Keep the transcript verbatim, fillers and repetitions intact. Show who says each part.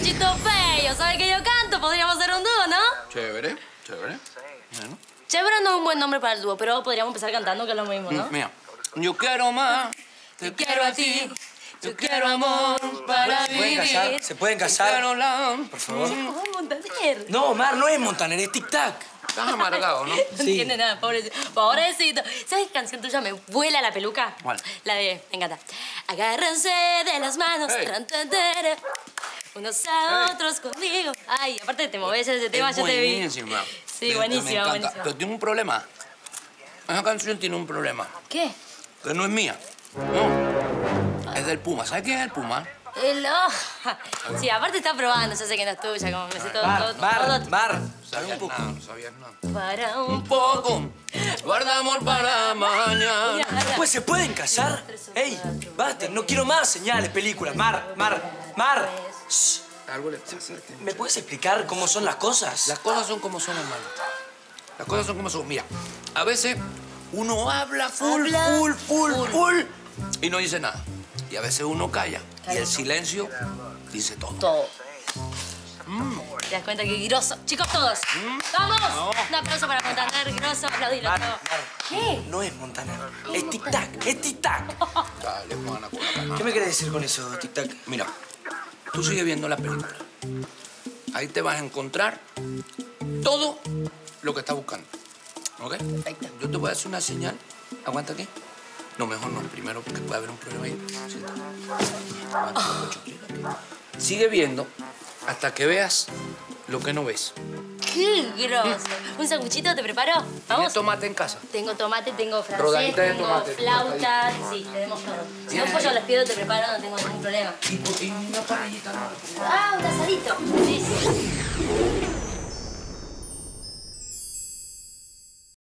Speaker 1: Sanguchito feo, ¿sabe que yo canto? Podríamos hacer un dúo, ¿no?
Speaker 2: Chévere, chévere. Bueno.
Speaker 1: Chévere no es un buen nombre para el dúo, pero podríamos empezar cantando, que es lo mismo, ¿no?
Speaker 2: Mira, yo quiero más, te quiero a ti, yo quiero amor para vivir.
Speaker 3: ¿Se pueden casar? ¿Se pueden casar?
Speaker 2: Quiero la...
Speaker 3: Por favor.
Speaker 1: No, Montaner.
Speaker 3: No, Omar, no es Montaner, es Tic Tac.
Speaker 2: Estás amargado, ¿no?
Speaker 1: No entiende nada, pobrecito. Pobrecito. ¿Sabes qué canción tuya me vuela la peluca?
Speaker 2: ¿Cuál?
Speaker 1: La de... Me encanta. Agárrense de las manos.
Speaker 2: Hey.
Speaker 1: Tan, tan, tan, unos a
Speaker 2: Hey.
Speaker 1: otros conmigo. Ay, aparte te moves ese tema,
Speaker 2: Es
Speaker 1: yo te vi.
Speaker 2: buenísima.
Speaker 1: Sí,
Speaker 2: Me-
Speaker 1: buenísima,
Speaker 2: me encanta.
Speaker 1: buenísima.
Speaker 2: Pero tiene un problema. Esa canción tiene un problema.
Speaker 1: ¿Qué?
Speaker 2: Que no es mía. No. Es del Puma. ¿Sabes quién es el Puma?
Speaker 1: El... oh. Sí, aparte está probando. Yo sé que no es tuya, como me sé todo...
Speaker 3: Mar,
Speaker 1: todo,
Speaker 3: Mar,
Speaker 1: todo-
Speaker 3: Mar.
Speaker 2: Sabías nada, no sabías nada.
Speaker 1: Para un...
Speaker 2: Un poco. Guarda amor para mañana.
Speaker 3: Pues se pueden casar. Ey, basta, no quiero más señales, películas. Mar, Mar, Mar. Shh.
Speaker 2: Algo le pasa.
Speaker 3: ¿Me puedes explicar cómo son las cosas?
Speaker 2: Las cosas son como son, hermano. Las cosas son como son. Mira, a veces uno habla full,
Speaker 1: Habla
Speaker 2: full, full,
Speaker 1: full.
Speaker 2: full, y no dice nada. Y a veces uno calla. Y el silencio dice todo.
Speaker 1: Todo. ¿Te das cuenta que grosso? Chicos, todos. ¡Vamos! Un aplauso para Montaner, grosso, aplaudilo.
Speaker 3: Mar,
Speaker 1: todo.
Speaker 3: Mar.
Speaker 1: ¿Qué?
Speaker 3: No es Montaner, es Tic Tac, es Tic Tac.
Speaker 2: Dale, Juana, con la cama.
Speaker 3: ¿Qué me querés decir con eso, Tic Tac?
Speaker 2: Mira, tú sigues viendo la película. Ahí te vas a encontrar todo lo que estás buscando. ¿Ok?
Speaker 1: Perfecto.
Speaker 2: Yo te voy a hacer una señal. Aguanta aquí. No, mejor no. Primero, porque puede haber un problema ahí. Siéntate. Aguanta, mucho, siéntate. Sigue viendo hasta que veas lo que no ves.
Speaker 1: ¡Qué grosso! ¿Un sanguchito te preparo?
Speaker 2: ¿Tienes
Speaker 1: ¿Vamos?
Speaker 2: tomate en casa?
Speaker 1: Tengo tomate, tengo francés,
Speaker 2: Rodadita de
Speaker 1: tengo
Speaker 2: tomate,
Speaker 1: flauta. Sí, tenemos todo. Si no, pollo les pido, te preparo, no tengo ningún problema.
Speaker 2: Y, y una parrillita, ¿no?
Speaker 1: Ah, un asadito. Sí,